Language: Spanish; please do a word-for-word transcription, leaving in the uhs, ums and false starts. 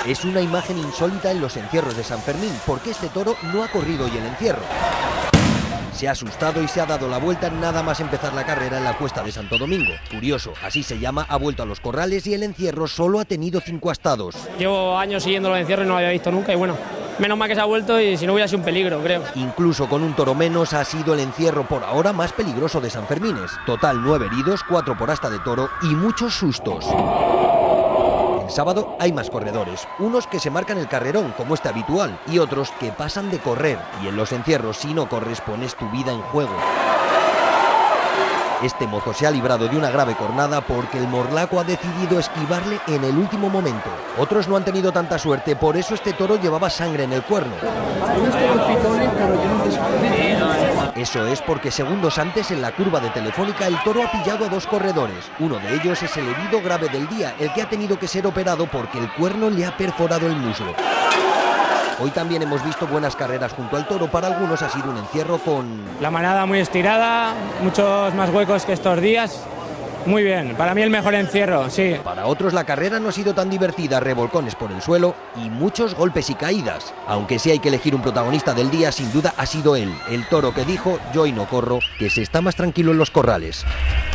Es una imagen insólita en los encierros de San Fermín, porque este toro no ha corrido hoy el encierro. Se ha asustado y se ha dado la vuelta nada más empezar la carrera en la Cuesta de Santo Domingo. Curioso, así se llama, ha vuelto a los corrales y el encierro solo ha tenido cinco astados. Llevo años siguiendo los encierros y no lo había visto nunca y bueno, menos mal que se ha vuelto y si no hubiera sido un peligro, creo. Incluso con un toro menos ha sido el encierro por ahora más peligroso de San Fermines. Total nueve heridos, cuatro por asta de toro y muchos sustos. El sábado hay más corredores, unos que se marcan el carrerón como este habitual y otros que pasan de correr, y en los encierros si no corres pones tu vida en juego. Este mozo se ha librado de una grave cornada porque el morlaco ha decidido esquivarle en el último momento. Otros no han tenido tanta suerte, por eso este toro llevaba sangre en el cuerno. Eso es porque segundos antes en la curva de Telefónica el toro ha pillado a dos corredores. Uno de ellos es el herido grave del día, el que ha tenido que ser operado porque el cuerno le ha perforado el muslo. Hoy también hemos visto buenas carreras junto al toro. Para algunos ha sido un encierro con... La manada muy estirada, muchos más huecos que estos días. Muy bien, para mí el mejor encierro, sí. Para otros la carrera no ha sido tan divertida, revolcones por el suelo y muchos golpes y caídas. Aunque sí hay que elegir un protagonista del día, sin duda ha sido él, el toro que dijo, yo hoy no corro, que se está más tranquilo en los corrales.